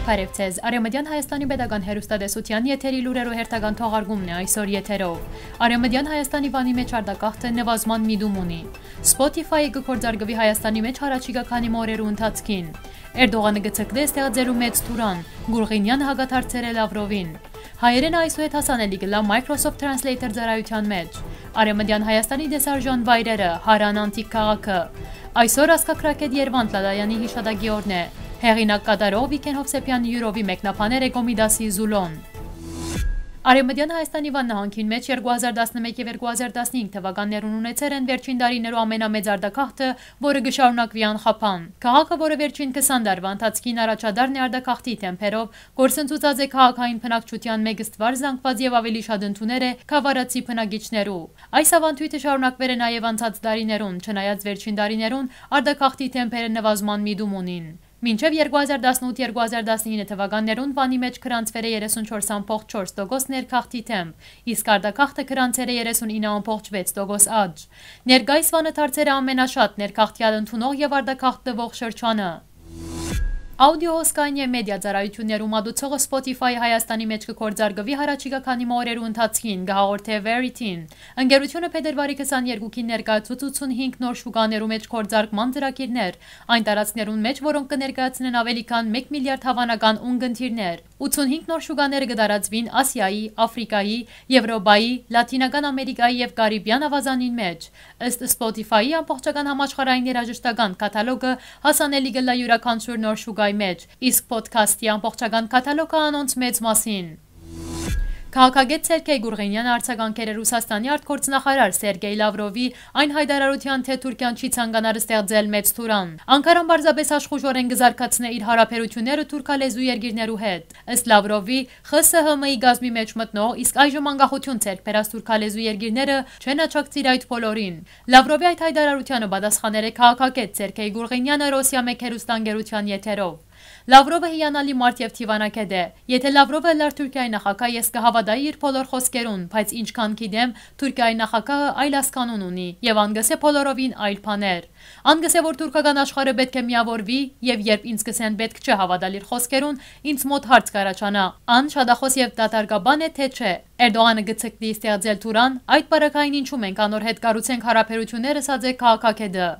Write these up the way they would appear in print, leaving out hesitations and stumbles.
Բարև ձեզ, Արևմտյան Հայաստանի Պետական հեռուստատեսության եթերի լուրերու հերթական թողարկումն է այսօր եթերով։ Արևմտյան Հայաստանի բանի մեջ արտակախտը նվազման միտում ունի։ Spotify-ը կկործարգվի Հայաստանի մեջ առաջիկա քանի օրերու ընթացքին։ Էրդողանը գծկտե ստեղծելու մեծ թուրան, Գուրղինյանը հագաթարցեր է Լավրովին։ Հայերեն այսուհետ հասանելի գլա Microsoft Translator ծառայության մեջ։ Արևմտյան Հայաստանի դեսարժան վայրերը, Հարան անտիկ քաղաքը։ Այսօր ասկակրակետ Երվանդ Լալայանի հիշատակի օրն է։ Հեղինակ կատարող Վիկեն Հովսեփյանի յուրովի մեկնաբաներ է Գոմիդասի Զուլոն։ Արևմտյան Հայաստանի վանահանքին մեջ 2011 և 2015 թվականներուն ունեցել են վերջին տարիներու ամենամեծ արտակախտը, որը գշարունակվի անխափան։ Քաղաքը, որը վերջին 20 տարվա ընթացքին առաջադառն է արտակախտի թեմպերով, գործընթացած է քաղաքային բնակչության մեկ ստվար զանգված եւ ավելի շատ ընդուներ է քավարացի բնակիչներու։ Այս ավանդույթը շարունակվել է նաեւ անցած տարիներուն, չնայած վերջին տարիներուն արտակախտի թեմպերը նվազման միտում ունին։ Մինչև 2018-2019 թվականներուն վանի մեջ կրանցվել է 34.4% ներքախտի թեմպ, իսկ արտակախտը կրանցել է 39.6% աճ։ Ներկայիս վանը դարձել է ամենաշատ ներքախտյալ ընդունող եւ արտակախտ տվող շրջանը։ Աուդիո հոսքային և մեդիա ծառայություններու մատուցողը Spotify-ը Հայաստանի մեջ կկործարգվի հարաճիգա քանի օրերու ընթացքին, կհաղորդե Verity-ն։ Ընկերությունը փետրվարի 22-ին ներկայացուց 85 նոր շուկաներու մեջ կործարգման ծրագիրներ, այն տարածքներուն մեջ, որոնք կներկայացնեն ավելի քան 1 միլիարդ հավանական ունգընթիրներ։ 85 նոր շուկաները կդարածվին Ասիայի, Աֆրիկայի, Եվրոպայի, Լատինական Ամերիկայի և Կարիբյան ավազանին մեջ։ Ըստ Spotify-ի ամբողջական համաշխարհային երաժշտական կատալոգը հասանելի կլա յուրաքանչյուր նոր շուկայի մեջ, իսկ podcast-ի ամբողջական կատալոգը անոնց մեծ մասին։ Քաղաքագետ Սերգեյ Գուրղինյանը արձագանքել է Ռուսաստանի արտգործնախարար Սերգեյ Լավրովի այն հայտարարության, թե Թուրքիան չի ցանկանալ ստեղծել մեծ թուրան։ Անկարան պարզապես աշխուժորեն կզարգացնե իր հարաբերությունները թուրքալեզու երկիրներու հետ։ Ըստ Լավրովի, ԽՍՀՄ-ի գազմի մեջ մտնող, իսկ այժմ անկախություն ցերկ բերած թուրքալեզու երկիրները չեն աջակցիր այդ բոլորին։ Լավրովի այդ հայտարարությանը պատասխանել է քաղաքագետ Սերգեյ Գուրղինյանը Ռոսիա մեկ հեռուստաընկերության եթերով։ Լավրովը հիանալի մարդ եւ թիվանակետ է։ Եթե Լավրովը լար Թուրքիայի նախագահ, ես կհավատայի իր բոլոր խոսքերուն, բայց ինչքան գիտեմ, Թուրքիայի նախագահը այլ ասկանուն ունի եւ անգսե բոլորովին այլ բաներ։ Անգսե որ թուրքական աշխարհը պետք է միավորվի եւ երբ ինձ կսեն պետք չէ հավատալ իր խոսքերուն, ինձ մոտ հարց կառաջանա։ Ան շադախոս եւ դատարկաբան է թե չէ։ Էրդողանը գծկտի ստեղծել թուրան, այդ բարակային ինչու մենք անոր հետ կառուցենք հարաբերությունները, ասաց է քաղաքագետը։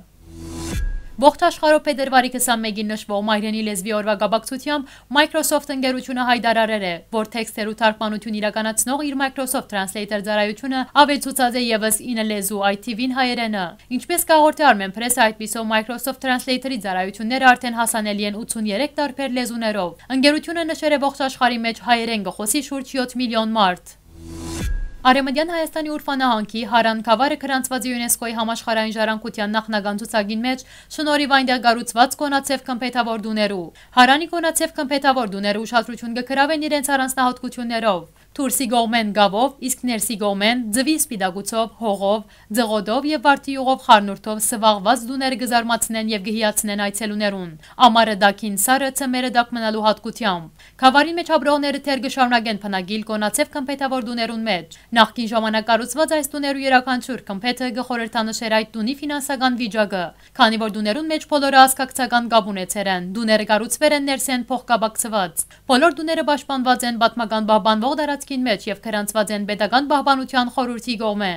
Ողջ աշխարհով փետրվարի 21-ին նշվող մայրենի լեզվի օրվա կապակցությամբ Microsoft ընկերությունը հայտարարել է, որ տեքստերու թարգմանություն իրականացնող իր Microsoft Translator ծառայությունը ավելցուցած է եւս 9 լեզու ITV-ին հայերենը։ Ինչպես կհաղորդի Armen Press, այդպիսով Microsoft Translator-ի ծառայությունները արդեն հասանելի են 83 տարբեր լեզուներով։ Ընկերությունը նշել է ողջ աշխարհի մեջ հայերեն գխոսի շուրջ 7 միլիոն մարդ։ Արևմտյան Հայաստանի Ուրֆանահանքի Հարան քավարը գրանցված է ՅՈՒՆԵՍԿՕ-ի համաշխարհային ժառանգության նախնական ցուցակին մեջ շնորհիվ այնտեղ գառուցված կոնացև կմփեթավոր դուներու։ Հարանի կոնացև կմփեթավոր դուները ուշադրություն կգրավեն իրենց առանձնահատկություններով։ Թուրսի գողմեն գավով, իսկ ներսի գողմեն ձվի սպիտակուցով, հողով, ձղոդով եւ վարդիյուղով խառնուրդով սվաղված դուները կզարմացնեն եւ կհիացնեն այցելուներուն։ Ամառը դակին սարը ցմերը դակ մնալու հատկությամբ։ Քավարի մեջ ապրողները թեր կշարունակեն փնագիլ կոնացև կմփեթավոր դուներուն մեջ։ Նախկին ժամանակ կառուցված այս դուներու յուրաքանչյուր կմփեթը գխորհրդանշեր այդ դունի ֆինանսական վիճակը, քանի որ դուներուն մեջ բոլորը հասկացական կապ ունեցել են։ Դուները կառուցվել են ներսեն փոխկապակցված։ Բոլոր դուները պաշտպանված են պատմական պահպանվող տարածքին մեջ եւ գրանցված են պետական պահպանության խորհրդի կողմէ։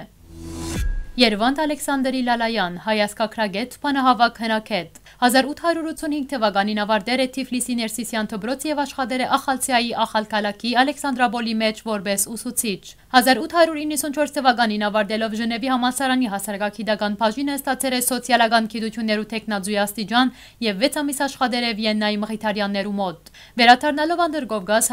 Երվանդ Ալեքսանդրի Լալայան, հայասկակրագետ, բանահավաք հնակետ։ 1885 թվականին ավարտել է Թիֆլիսի Ներսիսյան դպրոց եւ աշխատել է Ախալցիայի Ախալքալակի Ալեքսանդրապոլի մեջ որպես ուսուցիչ։ 1894 թվականին ավարտելով Ժնևի համալսարանի հասարակագիտական բաժինը ստացել է սոցիալական գիտություններու տեխնազույգ աստիճան եւ 6 ամիս աշխատել է Վիեննայի մխիթարյաններու մոտ։ Վերադառնալով Անդրկովկաս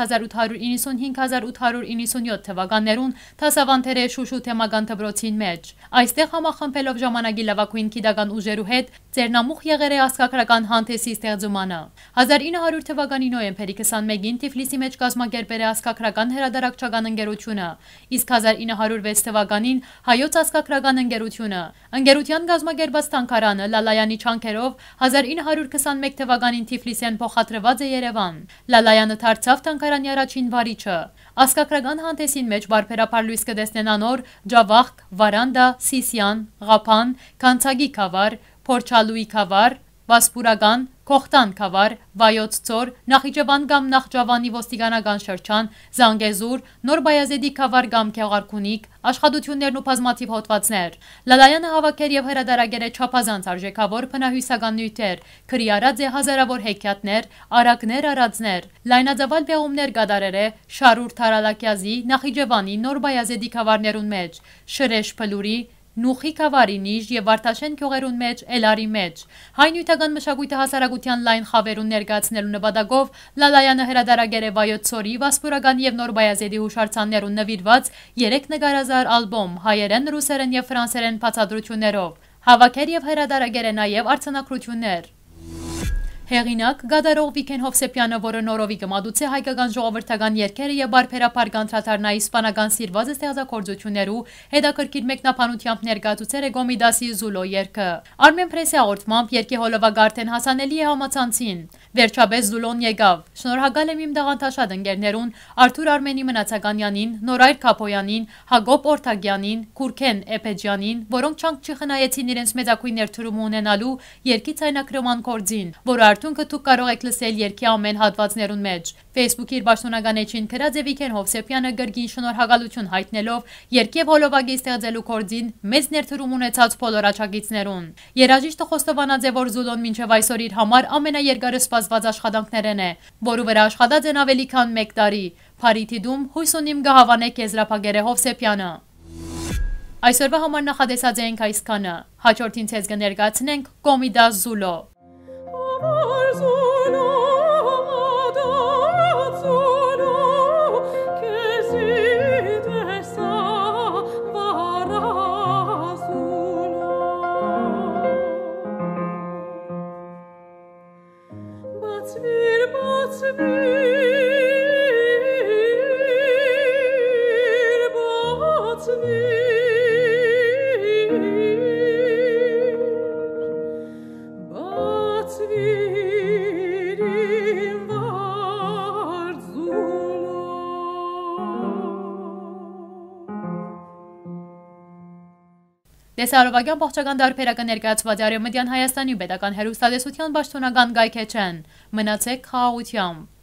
1895-1897 թվականներուն դասավանդել է Շուշու թեմական դպրոցին մեջ։ Այստեղ համախմբելով ժամանակի լավագույն գիտական ուժերու հետ ձեռնամուխ եղել է ասկակրական հանդեսի ստեղծմանը։ 1900 թվականի նոյեմբերի 21-ին Թիֆլիսի մեջ կազմակերպել է ասկակրական հրատարակչական ընկերությունը, իսկ 1906 թվականին հայոց ասկակրական ընկերությունը։ Ընկերության կազմակերպած թանգարանը Լալայանի չանքերով 1921 թվականին Թիֆլիսեն փոխադրված է Երևան։ Լալայանը դարձավ թանգարանի առաջին վարիչը։ Ասկակրական հանդեսին մեջ բարբերաբար լույս կտեսնեն անոր Ջավախք, Վարանդա, Սիսյան, Ղափան, Կանցագի քավար, Փորչալուի քավար, Վասպուրական, Քողտան Քավար, Վայոց Ծոր, Նախիջևան կամ Նախճավանի ոստիկանական շրջան, Զանգեզուր, Նոր Բայազեդի Քավար կամ Քեղարքունիք, աշխատություններն ու բազմաթիվ հոդվածներ։ Լալայանը հավաքեր եւ հրադարագեր է չափազանց արժեքավոր բնահյուսական նյութեր, քրի արած է հազարավոր հեքիաթներ, արակներ, արածներ, լայնածավալ բեղումներ կատարեր է Շարուր Թարալակյազի, Նախիջևանի, Նոր Բայազեդի Քավարներուն մեջ, Շրեշ Փլուրի, Նուխի Քավարի Նիժ եւ Վարդաշեն քյողերուն մեջ, Էլարի մեջ։ Հայ նյութական մշակույթը հասարակության լայն խավերուն ներկայացնելու նպատակով Լալայանը հրադարագեր է Վայոց Ծորի, Վասպուրական եւ Նոր Բայազեդի հուշարձաններուն նվիրված 3 նկարազար ալբոմ հայերեն, ռուսերեն եւ ֆրանսերեն բացատրություններով։ Հավաքեր եւ հրադարագեր է նաեւ արձանագրություններ։ Հեղինակ գադարող Վիգեն Հովսեփյանը, որը նորովի կմատուցե հայկական ժողովրդական երգերը եւ բարբերաբար կանտրատարնայի իսպանական սիրված ստեղծագործություններու հետաքրքիր մեկնաբանությամբ ներկայացուցեր է Գոմիդասի Զուլո երգը։ Armen Press-ի հաղորդմամբ երգի հոլովակը արդեն հասանելի է համացանցին։ Վերջապես Զուլոն եկավ։ Շնորհակալ եմ իմ դաղանթաշատ ընկերներուն Արթուր Արմենի Մնացականյանին, Նորայր Քապոյանին, Հակոբ Օրթագյանին, Քուրքեն Էփեջյանին, որոնք չանք չխնայեցին իրենց մեծակույն ներդրումը ունենալու երգի ցայնակրման կորձին, որը արդյունքը դուք կարող եք լսել երգի ամեն հատվածներուն մեջ։ Facebook-ի իր պաշտոնական էջին գրած է Վիգեն Հովսեփյանը գրգին շնորհակալություն հայտնելով երգի հոլովակի ստեղծելու կորձին մեծ ներդրում ունեցած բոլոր աջակիցներուն։ Երաժիշտը խոստովանած է, որ Զուլոն մինչև այսօր իր համար ամենաերկարը սպասված աշխատանքներն է, որը վրա աշխատած են ավելի քան 1 տարի։ Փարիթիդում հույս ունիմ կհավանեք եզրափակեր է Հովսեփյանը։ Այսօրվա համար նախադեսած ենք այսքանը։ Հաջորդին ցեզ կներկայացնենք Կոմիդաս Զուլո։ Տեսարովագյան ողջական դարբերակը ներկայացված Արևմտյան Հայաստանի պետական հեռուստատեսության պաշտոնական գայքեչեն։ Մնացեք խաղաղությամբ։